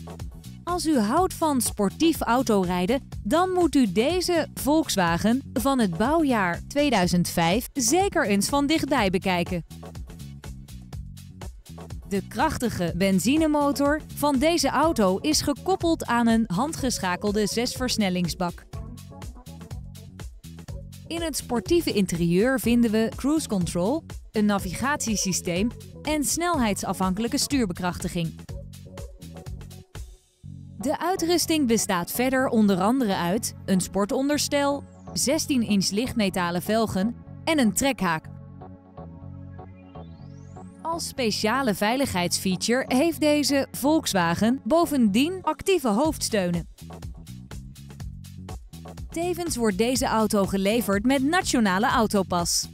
Als u houdt van sportief autorijden, dan moet u deze Volkswagen van het bouwjaar 2005 zeker eens van dichtbij bekijken. De krachtige benzinemotor van deze auto is gekoppeld aan een handgeschakelde 6-versnellingsbak. In het sportieve interieur vinden we cruise control, een navigatiesysteem en snelheidsafhankelijke stuurbekrachtiging. De uitrusting bestaat verder onder andere uit een sportonderstel, 16-inch lichtmetalen velgen en een trekhaak. Als speciale veiligheidsfeature heeft deze Volkswagen bovendien actieve hoofdsteunen. Tevens wordt deze auto geleverd met nationale autopas.